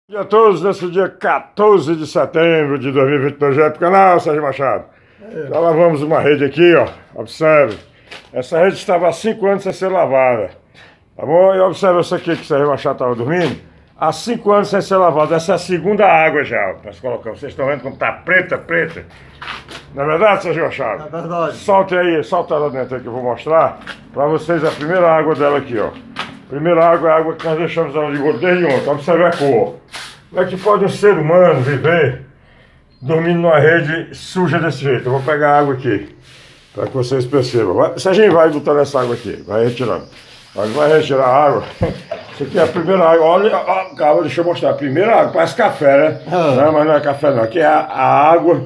Dia a todos, nesse dia 14 de setembro de 2022, já é pro canal Sérgio Machado. Já lavamos uma rede aqui, ó, observe. Essa rede estava há 5 anos sem ser lavada, tá bom? E observe isso aqui que o Sérgio Machado estava dormindo. Há 5 anos sem ser lavada, essa é a segunda água já, nós colocamos. Vocês estão vendo como tá preta, preta? Não é verdade, Sérgio Machado? É verdade. Solte aí, solta ela dentro aí que eu vou mostrar pra vocês a primeira água dela aqui, ó. Primeira água é a água que nós deixamos ela de gordo desde ontem. Observe a cor. Como é que pode um ser humano viver dormindo numa rede suja desse jeito? Eu vou pegar a água aqui, para que vocês percebam. Serginho, vai botando essa água aqui, vai retirando. Mas vai retirar a água. Isso aqui é a primeira água. Olha, ó, calma, deixa eu mostrar. A primeira água, parece café, né? Não, mas não é café não. Aqui é a água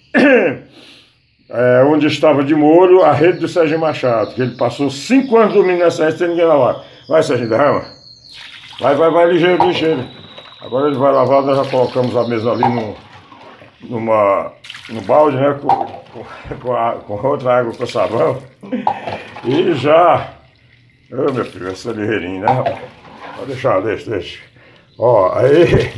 onde estava de molho a rede do Sérgio Machado, que ele passou 5 anos dormindo nessa rede sem ninguém lavar. Vai, Serginho, derrama. Vai, ligeiro, ligeiro. Agora ele vai lavar, nós já colocamos a mesa ali no balde, né? Com outra água com sabão. E já... Ô, meu filho, essa ligeirinha, né, rapaz? Pode deixar, deixa. Ó, aí...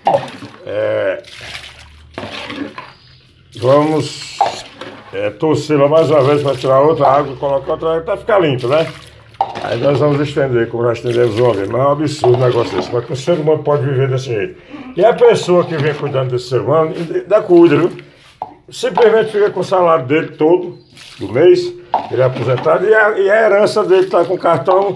vamos torcer mais uma vez para tirar outra água e colocar outra água para ficar limpo, né? Aí nós vamos estender, como já estendemos uma vez. Mas é um absurdo o negócio desse. Mas que o ser humano pode viver desse jeito. E a pessoa que vem cuidando desse ser humano, ainda cuida, viu? Simplesmente fica com o salário dele todo, do mês, ele é aposentado, e a herança dele está com o cartão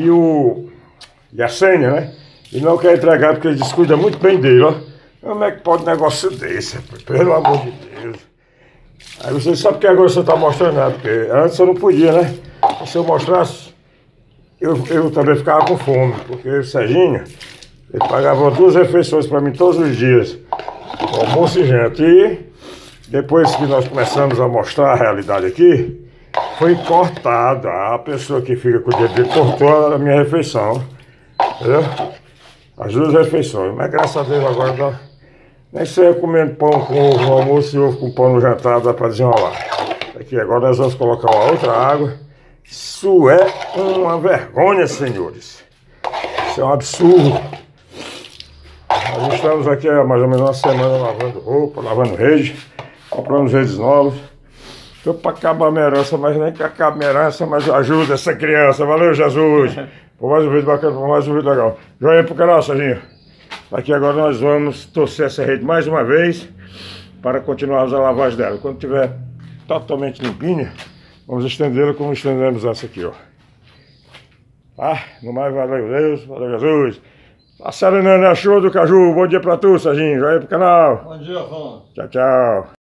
e a senha, né? E não quer entregar porque ele descuida muito bem dele, ó. Como é que pode um negócio desse, rapaz? Pelo amor de Deus. Aí você sabe que agora você está mostrando, né? Porque antes eu não podia, né? Se eu mostrasse, eu também ficava com fome, porque o Serginho, ele pagava 2 refeições para mim todos os dias, almoço e janta. E depois que nós começamos a mostrar a realidade aqui, foi cortada. A pessoa que fica com o dinheiro dele cortou a minha refeição, entendeu? As 2 refeições. Mas graças a Deus agora dá. Nem sei comendo pão com ovo no almoço e ovo com pão no jantar, dá para desenrolar. Aqui agora nós vamos colocar uma outra água. Isso é uma vergonha, senhores. Isso é um absurdo. Nós estamos aqui há mais ou menos uma semana lavando roupa, lavando rede. Compramos redes novas. Estou para acabar a minha herança, mas nem que acabe a minha herança, mas ajuda essa criança. Valeu, Jesus. Por mais um vídeo bacana, por mais um vídeo legal. Joinha pro canal, Serginho. Aqui agora nós vamos torcer essa rede mais uma vez para continuarmos a lavagem dela. Quando tiver totalmente limpinha, vamos estendê-la como estendemos essa aqui, ó. Tá? No mais, valeu Deus, valeu Jesus. Tá serenando a chuva do caju. Bom dia pra tu, Serginho. Joinha pro canal. Bom dia, Afonso. Tchau, tchau.